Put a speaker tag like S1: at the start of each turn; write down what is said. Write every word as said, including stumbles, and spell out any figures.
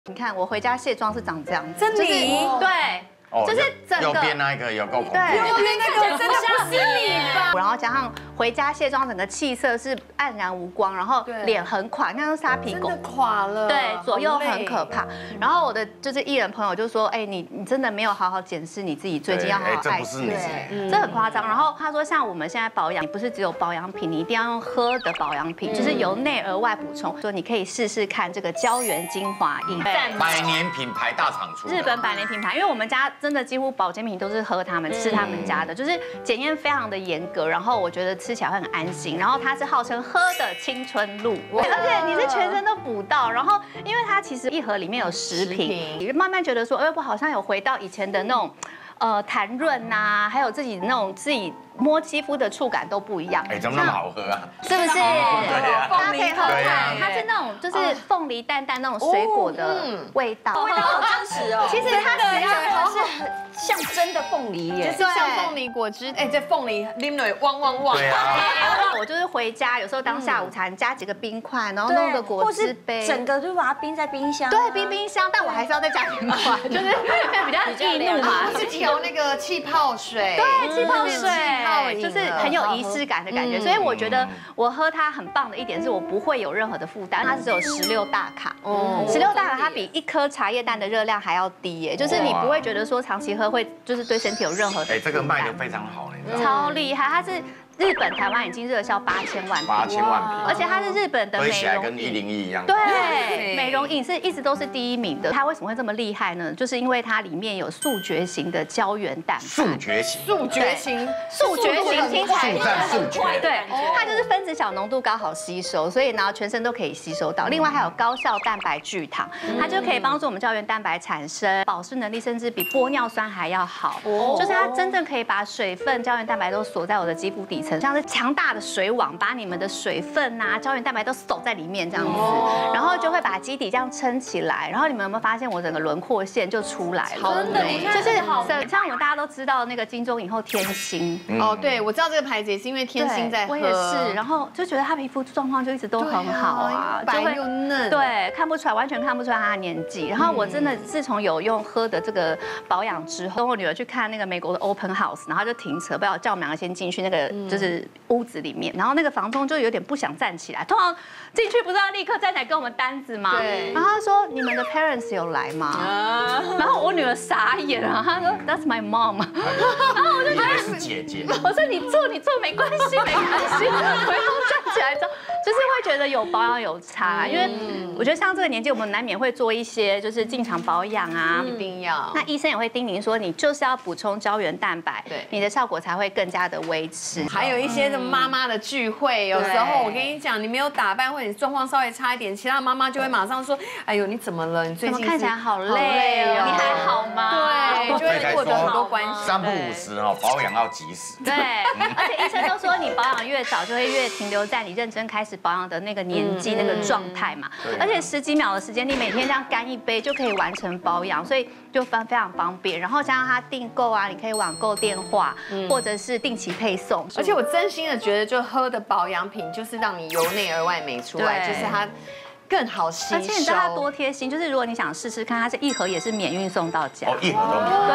S1: 你看我回家卸妆是长这样子，
S2: 真的
S1: 对。
S3: 哦，
S1: 就是整个
S3: 右边那一个有够恐怖，
S1: 对，
S2: 右边那个真的不是你吧？
S1: 然后加上回家卸妆，整个气色是黯然无光，然后脸很垮，像是沙皮狗，
S2: 真的垮了，
S1: 对，左右很可怕。然后我的就是艺人朋友就说，哎，你你真的没有好好检视你自己，最近要好好爱惜，这很夸张。然后他说，像我们现在保养，你不是只有保养品，你一定要用喝的保养品，就是由内而外补充。说你可以试试看这个胶原精华液，
S3: 百年品牌大厂出，
S1: 日本百年品牌，因为我们家。 真的几乎保健品都是喝他们吃他们家的，就是检验非常的严格，然后我觉得吃起来会很安心。然后它是号称喝的青春露，而且你是全身都补到。然后因为它其实一盒里面有十瓶，你慢慢觉得说，哎，我好像有回到以前的那种。 呃，弹润呐，还有自己那种自己摸肌肤的触感都不一样。
S3: 哎，怎么那么好喝啊？
S1: 是不是？大家可以喝看，它
S3: 对
S1: 是那种就是凤梨淡淡那种水果的味道，
S2: 味道好真实哦。
S1: 其实它只要
S2: 它是很像真的凤梨耶，就是像凤梨果汁。哎，这凤梨拎了汪汪汪。
S3: 对啊。
S1: 我就是回家，有时候当下午茶，加几个冰块，然后弄个果汁杯，
S4: 整个就把它冰在冰箱。
S1: 对，冰冰箱，但我还是要再加冰块，就是比较易怒嘛。
S2: 是调那个气泡水，
S1: 对，气泡水，就是很有仪式感的感觉。所以我觉得我喝它很棒的一点是我不会有任何的负担，它是只有十六大卡。哦，十六大卡它比一颗茶叶蛋的热量还要低耶，就是你不会觉得说长期喝会就是对身体有任何的。
S3: 哎，这个卖的非常好，你知道吗？
S1: 超厉害，它是。 日本、台湾已经热销八千万瓶，
S3: 八千万瓶，
S1: 而且它是日本的美容
S3: 跟一零一一样。
S1: 对，美容饮是一直都是第一名的。它为什么会这么厉害呢？就是因为它里面有速觉型的胶原蛋白。
S3: 速觉型，
S2: 速觉型，
S1: 速觉型听起来
S3: 速战速决。
S1: 对，它就是分子小，浓度高，好吸收，所以然后全身都可以吸收到。另外还有高效蛋白聚糖，它就可以帮助我们胶原蛋白产生保湿能力，甚至比玻尿酸还要好。就是它真正可以把水分、胶原蛋白都锁在我的肌肤底层，像是强大。 的水网把你们的水分啊、胶原蛋白都锁在里面，这样子，然后就会把基底这样撑起来。然后你们有没有发现我整个轮廓线就出来了？
S2: 真的，
S1: 就是像我们大家都知道那个金钟影后天心
S2: 哦，对，我知道这个牌子也是因为天心在喝，
S1: 我也是，然后就觉得她皮肤状况就一直都很好啊，
S2: 白又嫩，
S1: 对，看不出来，完全看不出来她的年纪。然后我真的自从有用喝的这个保养之后，跟我女儿去看那个美国的 Open House， 然后就停车，不要叫我们两个先进去那个就是屋子里面，然后那个房东就有点不想站起来，通常进去不是要立刻站起来跟我们单子吗？对。然后他说：“你们的 parents 有来吗？”然后我女儿傻眼了，她说 ：“That's my mom。”然后我就觉得
S3: 是姐姐。
S1: 我说：“你坐，你坐，没关系，没关系。”回头站起来之后，就是会觉得有保养有差，因为我觉得像这个年纪，我们难免会做一些就是进场保养啊，
S2: 一定要。
S1: 那医生也会叮咛说，你就是要补充胶原蛋白，
S2: 对，
S1: 你的效果才会更加的维持。
S2: 还有一些的妈妈的聚会，有时候我跟你讲，你没有打扮或者你状况稍微差一点，其他妈妈就会马上说：“哎呦，你怎么了？你最近
S1: 看起来好累哦，你还好吗？”
S2: 对，就会获得很多关心。
S3: 三不五时哦，保养要及时。
S1: 对，而且医生都说，你保养越早，就会越停留在你认真开始保养的那个年纪、那个状态嘛。而且十几秒的时间，你每天这样干一杯就可以完成保养，所以就非非常方便。然后加上它订购啊，你可以网购电话，或者是定期配送。
S2: 而且我真心的觉得，就喝的保养品就是让你由内而外美出来，就是它更好吸收。
S1: 而且你知道它多贴心，就是如果你想试试看，它这一盒也是免运送到家。
S3: 哦，一盒都免。